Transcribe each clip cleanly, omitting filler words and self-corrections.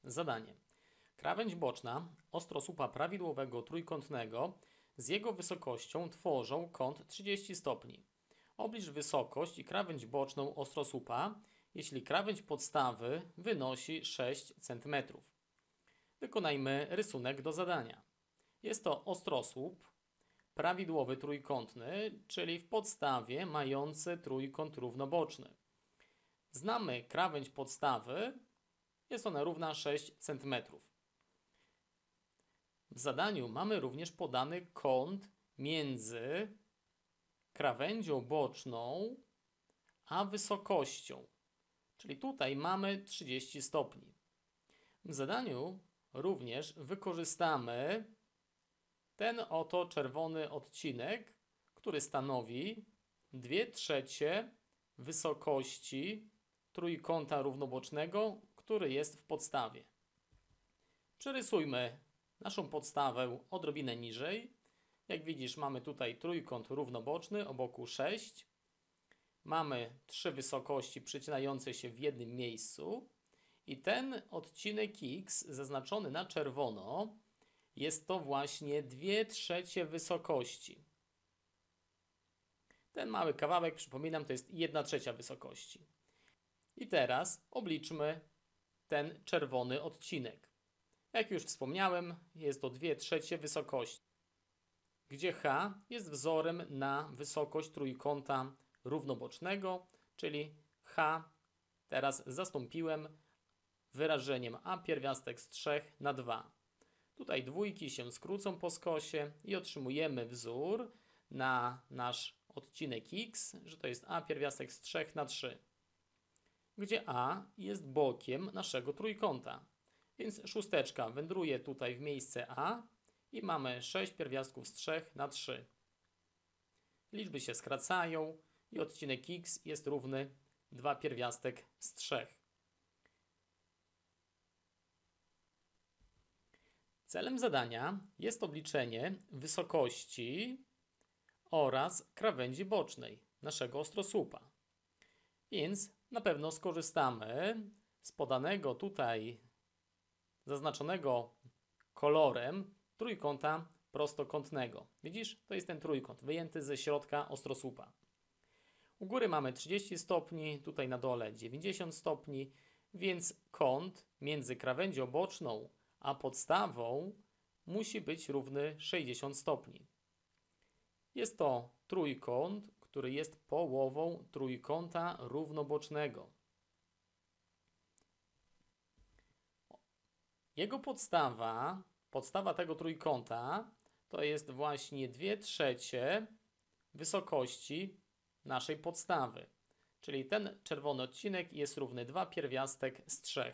Zadanie. Krawędź boczna ostrosłupa prawidłowego trójkątnego z jego wysokością tworzą kąt 30 stopni. Oblicz wysokość i krawędź boczną ostrosłupa, jeśli krawędź podstawy wynosi 6 cm. Wykonajmy rysunek do zadania. Jest to ostrosłup prawidłowy trójkątny, czyli w podstawie mający trójkąt równoboczny. Znamy krawędź podstawy, jest ona równa 6 cm. W zadaniu mamy również podany kąt między krawędzią boczną a wysokością, czyli tutaj mamy 30 stopni. W zadaniu również wykorzystamy ten oto czerwony odcinek, który stanowi 2/3 wysokości trójkąta równobocznego, który jest w podstawie. Przerysujmy naszą podstawę odrobinę niżej. Jak widzisz, mamy tutaj trójkąt równoboczny o boku 6. Mamy 3 wysokości przecinające się w jednym miejscu i ten odcinek X zaznaczony na czerwono jest to właśnie 2/3 wysokości. Ten mały kawałek, przypominam, to jest 1/3 wysokości. I teraz obliczmy ten czerwony odcinek. Jak już wspomniałem, jest to 2/3 wysokości, gdzie H jest wzorem na wysokość trójkąta równobocznego, czyli H teraz zastąpiłem wyrażeniem a pierwiastek z 3 na 2. Tutaj dwójki się skrócą po skosie i otrzymujemy wzór na nasz odcinek X, że to jest a pierwiastek z 3 na 3, gdzie a jest bokiem naszego trójkąta. Więc szósteczka wędruje tutaj w miejsce a i mamy 6 pierwiastków z 3 na 3. Liczby się skracają i odcinek X jest równy 2 pierwiastek z 3. Celem zadania jest obliczenie wysokości oraz krawędzi bocznej naszego ostrosłupa. Więc na pewno skorzystamy z podanego tutaj zaznaczonego kolorem trójkąta prostokątnego. Widzisz? To jest ten trójkąt wyjęty ze środka ostrosłupa. U góry mamy 30 stopni, tutaj na dole 90 stopni, więc kąt między krawędzią boczną a podstawą musi być równy 60 stopni. Jest to trójkąt, który jest połową trójkąta równobocznego. Jego podstawa tego trójkąta to jest właśnie 2/3 wysokości naszej podstawy. Czyli ten czerwony odcinek jest równy 2 pierwiastek z 3.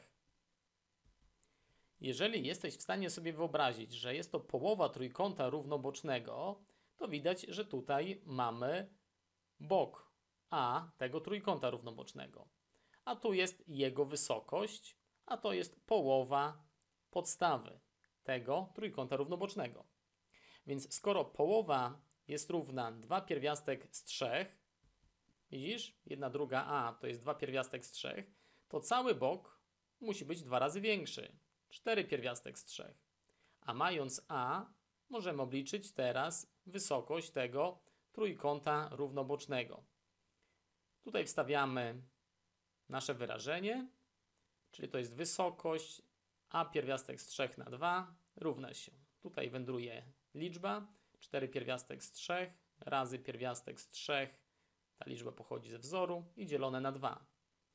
Jeżeli jesteś w stanie sobie wyobrazić, że jest to połowa trójkąta równobocznego, to widać, że tutaj mamy bok A tego trójkąta równobocznego. A tu jest jego wysokość, a to jest połowa podstawy tego trójkąta równobocznego. Więc skoro połowa jest równa 2 pierwiastek z 3, widzisz, 1/2a to jest 2 pierwiastek z 3, to cały bok musi być 2 razy większy, 4 pierwiastek z 3. A mając a, możemy obliczyć teraz wysokość tego trójkąta równobocznego. Tutaj wstawiamy nasze wyrażenie, czyli to jest wysokość a pierwiastek z 3 na 2 równa się. Tutaj wędruje liczba 4 pierwiastek z 3 razy pierwiastek z 3. Ta liczba pochodzi ze wzoru i dzielone na 2.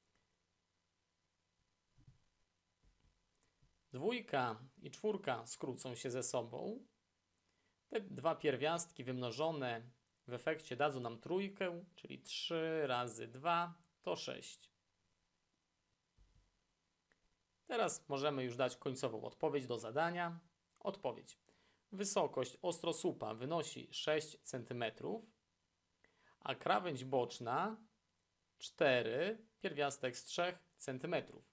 Dwójka i czwórka skrócą się ze sobą. Te dwa pierwiastki wymnożone w efekcie dadzą nam trójkę, czyli 3 razy 2 to 6. Teraz możemy już dać końcową odpowiedź do zadania. Odpowiedź. Wysokość ostrosłupa wynosi 6 cm, a krawędź boczna 4 pierwiastek z 3 cm.